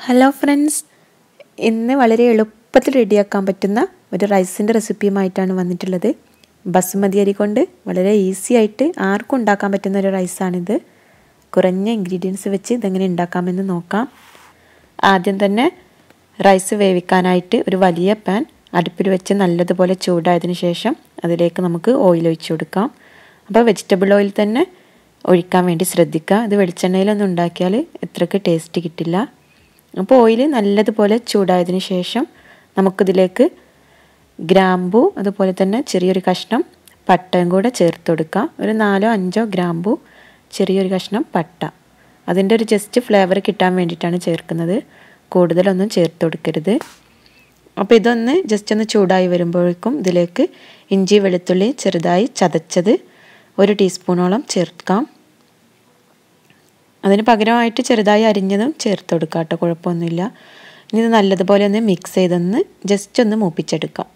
Hello friends, ഇന്ന് വളരെ എളുപ്പത്തിൽ റെഡിയാക്കാൻ പറ്റുന്ന ഒരു റൈസിൻ്റെ റെസിപ്പിയുമായിട്ടാണ് വന്നിട്ടുള്ളത്. ബസുമതി അരി കൊണ്ട് വളരെ ഈസി ആയിട്ട് ആർക്കും ഉണ്ടാക്കാൻ പറ്റുന്ന ഒരു റൈസാണിത്. കുറഞ്ഞ ഇൻഗ്രീഡിയൻസ് വെച്ച് ഇതെങ്ങനെ ഉണ്ടാക്കാമെന്ന് നോക്കാം. ആദ്യം തന്നെ റൈസ് വേവിക്കാനായിട്ട് ഒരു വലിയ പാൻ അടുപ്പിൽ വെച്ച് നല്ലതുപോലെ ചൂടായതിനു ശേഷം അതിലേക്ക് നമുക്ക് ഓയിൽ ഒഴിച്ചു കൊടുക്കാം. അപ്പോൾ വെജിറ്റബിൾ ഓയിൽ തന്നെ ഒഴിക്കാൻ വേണ്ടി ശ്രദ്ധിക്കുക. ഇത് വെളിച്ചെണ്ണയിലൊന്നും ഉണ്ടാക്കിയാൽ ഇത്രയ്ക്ക് ടേസ്റ്റ് കിട്ടില്ല. അപ്പോൾ ഓയിൽ നല്ലതുപോലെ ചൂടായതിന് ശേഷം നമുക്കിതിലേക്ക് ഗ്രാമ്പൂ അതുപോലെ തന്നെ ചെറിയൊരു കഷ്ണം പട്ടയും കൂടെ ചേർത്ത് കൊടുക്കാം. ഒരു 4-5 ഗ്രാമ്പൂ, ചെറിയൊരു കഷ്ണം പട്ട. അതിൻ്റെ ഒരു ജസ്റ്റ് ഫ്ലേവർ കിട്ടാൻ വേണ്ടിയിട്ടാണ് ചേർക്കുന്നത്. കൂടുതലൊന്നും ചേർത്ത് കൊടുക്കരുത്. അപ്പോൾ ഇതൊന്ന് ജസ്റ്റ് ഒന്ന് ചൂടായി വരുമ്പോഴേക്കും ഇതിലേക്ക് ഇഞ്ചി വെളുത്തുള്ളി ചെറുതായി ചതച്ചത് 1 ടീസ്പൂണോളം ചേർക്കാം. അതിന് പകരമായിട്ട് ചെറുതായി അരിഞ്ഞതും ചേർത്ത് കൊടുക്കാം കേട്ടോ, കുഴപ്പമൊന്നുമില്ല. ഇനി ഇത് നല്ലതുപോലെ ഒന്ന് മിക്സ് ചെയ്തൊന്ന് ജസ്റ്റ് ഒന്ന് മൂപ്പിച്ചെടുക്കാം.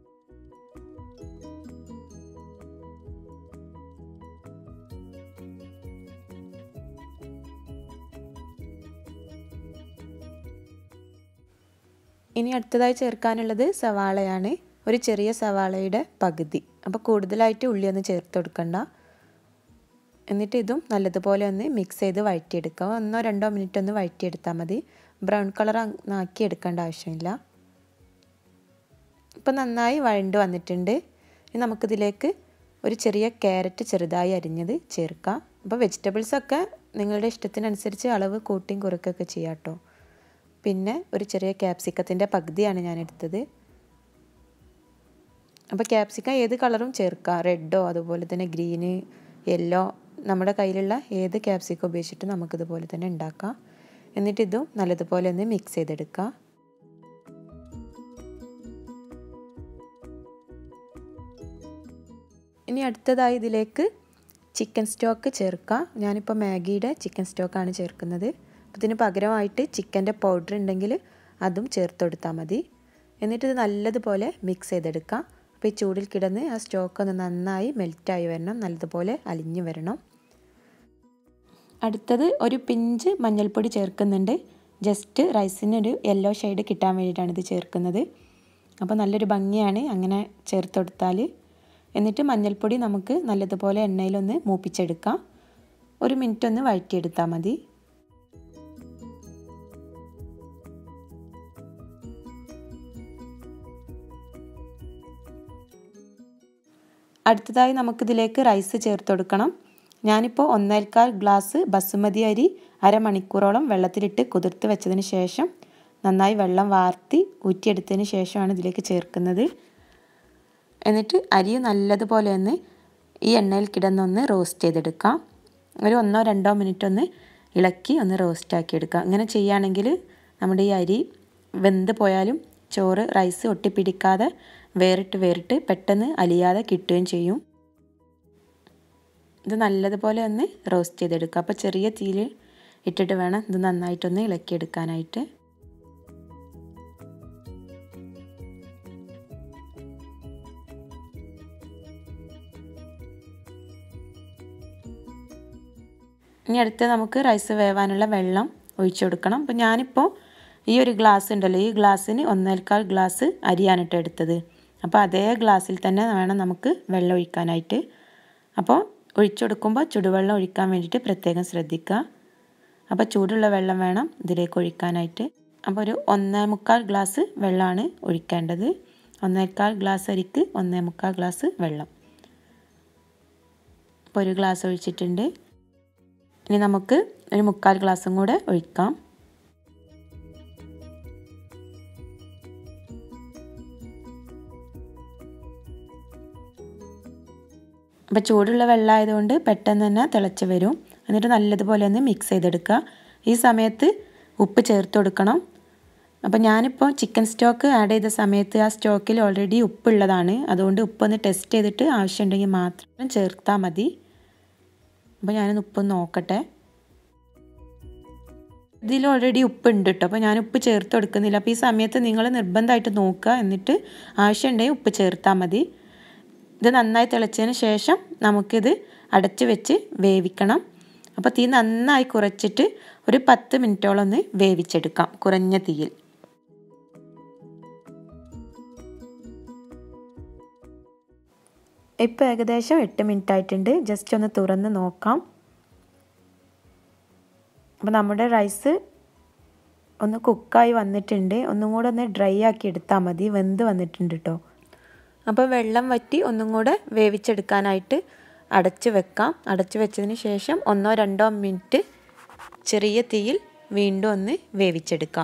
ഇനി അടുത്തതായി ചേർക്കാനുള്ളത് സവാളയാണ്. ഒരു ചെറിയ സവാളയുടെ പകുതി. അപ്പോൾ കൂടുതലായിട്ട് ഉള്ളിയൊന്നും ചേർത്ത് കൊടുക്കണ്ട. എന്നിട്ട് ഇതും നല്ലതുപോലെ ഒന്ന് മിക്സ് ചെയ്ത് വഴറ്റിയെടുക്കുക. 1-2 മിനിറ്റ് ഒന്ന് വഴറ്റിയെടുത്താൽ മതി. ബ്രൗൺ കളർ ആക്കി എടുക്കേണ്ട ആവശ്യമില്ല. ഇപ്പം നന്നായി വഴണ്ട് വന്നിട്ടുണ്ട്. ഇനി നമുക്കിതിലേക്ക് ഒരു ചെറിയ ക്യാരറ്റ് ചെറുതായി അരിഞ്ഞത് ചേർക്കാം. അപ്പോൾ വെജിറ്റബിൾസൊക്കെ നിങ്ങളുടെ ഇഷ്ടത്തിനനുസരിച്ച് അളവ് കൂട്ടിയും കുറയ്ക്കുകയൊക്കെ ചെയ്യാം കേട്ടോ. പിന്നെ ഒരു ചെറിയ ക്യാപ്സിക്കത്തിൻ്റെ പകുതിയാണ് ഞാൻ എടുത്തത്. അപ്പോൾ ക്യാപ്സിക്കം ഏത് കളറും ചേർക്കാം, റെഡോ അതുപോലെ തന്നെ ഗ്രീന്, യെല്ലോ, നമ്മുടെ കയ്യിലുള്ള ഏത് ക്യാപ്സിക്കം ഉപയോഗിച്ചിട്ട് നമുക്കിതുപോലെ തന്നെ ഉണ്ടാക്കാം. എന്നിട്ട് ഇതും നല്ലതുപോലെ ഒന്ന് മിക്സ് ചെയ്തെടുക്കാം. ഇനി അടുത്തതായി ഇതിലേക്ക് ചിക്കൻ സ്റ്റോക്ക് ചേർക്കാം. ഞാനിപ്പോൾ മാഗിയുടെ ചിക്കൻ സ്റ്റോക്കാണ് ചേർക്കുന്നത്. അപ്പോൾ ഇതിന് പകരമായിട്ട് ചിക്കൻ്റെ പൗഡർ ഉണ്ടെങ്കിൽ അതും ചേർത്ത് കൊടുത്താൽ മതി. എന്നിട്ട് ഇത് നല്ലതുപോലെ മിക്സ് ചെയ്തെടുക്കാം. അപ്പോൾ ഈ ചൂടിൽ കിടന്ന് ആ സ്റ്റോക്ക് ഒന്ന് നന്നായി മെൽറ്റായി വരണം, നല്ലതുപോലെ അലിഞ്ഞു വരണം. അടുത്തത് ഒരു പിഞ്ച് മഞ്ഞൾപ്പൊടി ചേർക്കുന്നുണ്ട്. ജസ്റ്റ് റൈസിനൊരു യെല്ലോ ഷെയ്ഡ് കിട്ടാൻ വേണ്ടിയിട്ടാണ് ഇത് ചേർക്കുന്നത്. അപ്പോൾ നല്ലൊരു ഭംഗിയാണ് അങ്ങനെ ചേർത്ത് കൊടുത്താൽ. എന്നിട്ട് മഞ്ഞൾപ്പൊടി നമുക്ക് നല്ലതുപോലെ എണ്ണയിലൊന്ന് മൂപ്പിച്ചെടുക്കാം. 1 മിനിറ്റ് ഒന്ന് വഴറ്റിയെടുത്താൽ മതി. അടുത്തതായി നമുക്കിതിലേക്ക് റൈസ് ചേർത്ത് കൊടുക്കണം. ഞാനിപ്പോൾ 1.25 ഗ്ലാസ് ബസുമതി അരി അരമണിക്കൂറോളം വെള്ളത്തിലിട്ട് കുതിർത്ത് വെച്ചതിന് ശേഷം നന്നായി വെള്ളം വാർത്തി ഊറ്റിയെടുത്തതിന് ശേഷമാണ് ഇതിലേക്ക് ചേർക്കുന്നത്. എന്നിട്ട് അരി നല്ലതുപോലെ ഒന്ന് ഈ എണ്ണയിൽ കിടന്നൊന്ന് റോസ്റ്റ് ചെയ്തെടുക്കാം. ഒരു 1-2 മിനിറ്റ് ഒന്ന് ഇളക്കി ഒന്ന് റോസ്റ്റാക്കി എടുക്കാം. ഇങ്ങനെ ചെയ്യുകയാണെങ്കിൽ നമ്മുടെ ഈ അരി വെന്ത് പോയാലും ചോറ് റൈസ് ഒട്ടിപ്പിടിക്കാതെ വേറിട്ട് പെട്ടെന്ന് അലിയാതെ കിട്ടുകയും ചെയ്യും. ഇത് നല്ലതുപോലെ ഒന്ന് റോസ്റ്റ് ചെയ്തെടുക്കുക. അപ്പോൾ ചെറിയ തീയിൽ ഇട്ടിട്ട് വേണം ഇത് നന്നായിട്ടൊന്ന് ഇളക്കിയെടുക്കാനായിട്ട്. ഇനി അടുത്ത് നമുക്ക് റൈസ് വേവാനുള്ള വെള്ളം ഒഴിച്ചു കൊടുക്കണം. അപ്പോൾ ഞാനിപ്പോൾ ഈ ഒരു ഗ്ലാസ് ഉണ്ടല്ലോ, ഈ ഗ്ലാസ്സിന് 1.25 ഗ്ലാസ് അരിയാണ് കേട്ടോ എടുത്തത്. അപ്പോൾ അതേ ഗ്ലാസ്സിൽ തന്നെ വേണം നമുക്ക് വെള്ളം ഒഴിക്കാനായിട്ട്. അപ്പോൾ ഒഴിച്ചു കൊടുക്കുമ്പോൾ ചുടുവെള്ളം ഒഴിക്കാൻ വേണ്ടിയിട്ട് പ്രത്യേകം ശ്രദ്ധിക്കുക. അപ്പോൾ ചൂടുള്ള വെള്ളം വേണം ഇതിലേക്ക് ഒഴിക്കാനായിട്ട്. അപ്പോൾ ഒരു 1.25 ഗ്ലാസ് വെള്ളമാണ് ഒഴിക്കേണ്ടത്. 1.25 ഗ്ലാസ് അരിക്ക് 1.25 ഗ്ലാസ് വെള്ളം. അപ്പോൾ 1 ഗ്ലാസ് ഒഴിച്ചിട്ടുണ്ട്. ഇനി നമുക്ക് ഒരു 1/4 ഗ്ലാസും കൂടെ ഒഴിക്കാം. അപ്പോൾ ചൂടുള്ള വെള്ളമായതുകൊണ്ട് പെട്ടെന്ന് തന്നെ തിളച്ച് വരും. എന്നിട്ട് നല്ലതുപോലെ ഒന്ന് മിക്സ് ചെയ്തെടുക്കുക. ഈ സമയത്ത് ഉപ്പ് ചേർത്ത് കൊടുക്കണം. അപ്പോൾ ഞാനിപ്പോൾ ചിക്കൻ സ്റ്റോക്ക് ആഡ് ചെയ്ത സമയത്ത് ആ സ്റ്റോക്കിൽ ഓൾറെഡി ഉപ്പുള്ളതാണ്. അതുകൊണ്ട് ഉപ്പൊന്ന് ടെസ്റ്റ് ചെയ്തിട്ട് ആവശ്യമുണ്ടെങ്കിൽ മാത്രം ചേർത്താൽ മതി. അപ്പോൾ ഞാനൊന്ന് ഉപ്പൊന്ന് നോക്കട്ടെ. ഇതിൽ ഓൾറെഡി ഉപ്പ് ഉണ്ട് കേട്ടോ. അപ്പോൾ ഞാൻ ഉപ്പ് ചേർത്ത് കൊടുക്കുന്നില്ല. അപ്പോൾ ഈ സമയത്ത് നിങ്ങൾ നിർബന്ധമായിട്ട് നോക്കുക. എന്നിട്ട് ആവശ്യമുണ്ടെങ്കിൽ ഉപ്പ് ചേർത്താൽ മതി. ഇത് നന്നായി തിളച്ചതിന് ശേഷം നമുക്കിത് അടച്ച് വെച്ച് വേവിക്കണം. അപ്പോൾ തീ നന്നായി കുറച്ചിട്ട് ഒരു 10 മിനിറ്റോളം ഒന്ന് വേവിച്ചെടുക്കാം കുറഞ്ഞ തീയിൽ. ഇപ്പോൾ ഏകദേശം 8 മിനിറ്റ് ആയിട്ടുണ്ട്. ജസ്റ്റ് ഒന്ന് തുറന്ന് നോക്കാം. അപ്പോൾ നമ്മുടെ റൈസ് ഒന്ന് കുക്കായി വന്നിട്ടുണ്ട്. ഒന്നും കൂടെ ഒന്ന് ഡ്രൈ ആക്കി എടുത്താൽ മതി. വെന്ത് വന്നിട്ടുണ്ട് കേട്ടോ. അപ്പോൾ വെള്ളം വറ്റി ഒന്നും കൂടെ വേവിച്ചെടുക്കാനായിട്ട് അടച്ച് വെക്കാം. അടച്ച് വെച്ചതിന് ശേഷം 1-2 മിനിറ്റ് ചെറിയ തീയിൽ വീണ്ടും ഒന്ന് വേവിച്ചെടുക്കാം.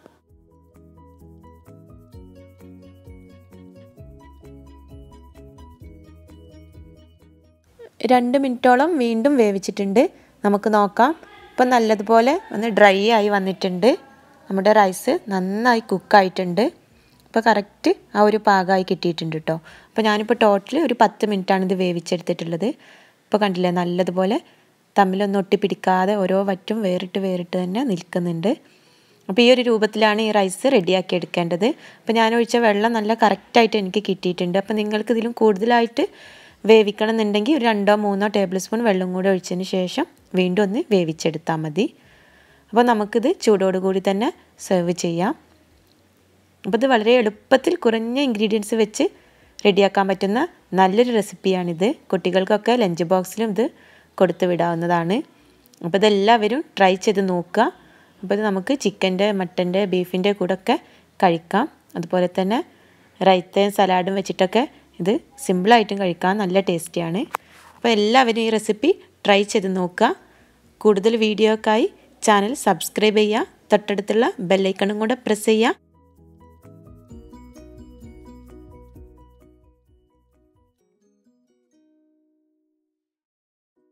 2 മിനിറ്റോളം വീണ്ടും വേവിച്ചിട്ടുണ്ട്. നമുക്ക് നോക്കാം. ഇപ്പം നല്ലതുപോലെ ഒന്ന് ഡ്രൈ ആയി വന്നിട്ടുണ്ട്. നമ്മുടെ റൈസ് നന്നായി കുക്കായിട്ടുണ്ട്. ഇപ്പോൾ കറക്റ്റ് ആ ഒരു പാകമായി കിട്ടിയിട്ടുണ്ട് കേട്ടോ. അപ്പോൾ ഞാനിപ്പോൾ ടോട്ടൽ ഒരു 10 മിനിറ്റാണ് ഇത് വേവിച്ചെടുത്തിട്ടുള്ളത്. ഇപ്പോൾ കണ്ടില്ലേ, നല്ലതുപോലെ തമ്മിലൊന്നും ഒട്ടിപ്പിടിക്കാതെ ഓരോ വറ്റും വേറിട്ട് തന്നെ നിൽക്കുന്നുണ്ട്. അപ്പോൾ ഈ ഒരു രൂപത്തിലാണ് ഈ റൈസ് റെഡിയാക്കി എടുക്കേണ്ടത്. അപ്പോൾ ഞാൻ ഒഴിച്ച വെള്ളം നല്ല കറക്റ്റായിട്ട് എനിക്ക് കിട്ടിയിട്ടുണ്ട്. അപ്പോൾ നിങ്ങൾക്ക് ഇതിലും കൂടുതലായിട്ട് വേവിക്കണം എന്നുണ്ടെങ്കിൽ ഒരു 2-3 ടേബിൾ സ്പൂൺ വെള്ളം കൂടി ഒഴിച്ചതിന് ശേഷം വീണ്ടും ഒന്ന് വേവിച്ചെടുത്താൽ മതി. അപ്പോൾ നമുക്കിത് ചൂടോടുകൂടി തന്നെ സെർവ് ചെയ്യാം. അപ്പോൾ ഇത് വളരെ എളുപ്പത്തിൽ കുറഞ്ഞ ഇൻഗ്രീഡിയൻസ് വെച്ച് റെഡിയാക്കാൻ പറ്റുന്ന നല്ലൊരു റെസിപ്പിയാണിത്. കുട്ടികൾക്കൊക്കെ ലഞ്ച് ബോക്സിലും ഇത് കൊടുത്തു വിടാവുന്നതാണ്. അപ്പോൾ ഇതെല്ലാവരും ട്രൈ ചെയ്ത് നോക്കുക. അപ്പോൾ ഇത് നമുക്ക് ചിക്കൻ്റെ, മട്ടൻ്റെ, ബീഫിൻ്റെ കൂടെയൊക്കെ കഴിക്കാം. അതുപോലെ തന്നെ റൈത്തയും സലാഡും വെച്ചിട്ടൊക്കെ ഇത് സിമ്പിളായിട്ടും കഴിക്കാൻ നല്ല ടേസ്റ്റിയാണ്. അപ്പോൾ എല്ലാവരും ഈ റെസിപ്പി ട്രൈ ചെയ്ത് നോക്കുക. കൂടുതൽ വീഡിയോക്കായി ചാനൽ സബ്സ്ക്രൈബ് ചെയ്യുക. തൊട്ടടുത്തുള്ള ബെല്ലൈക്കണും കൂടെ പ്രസ് ചെയ്യുക.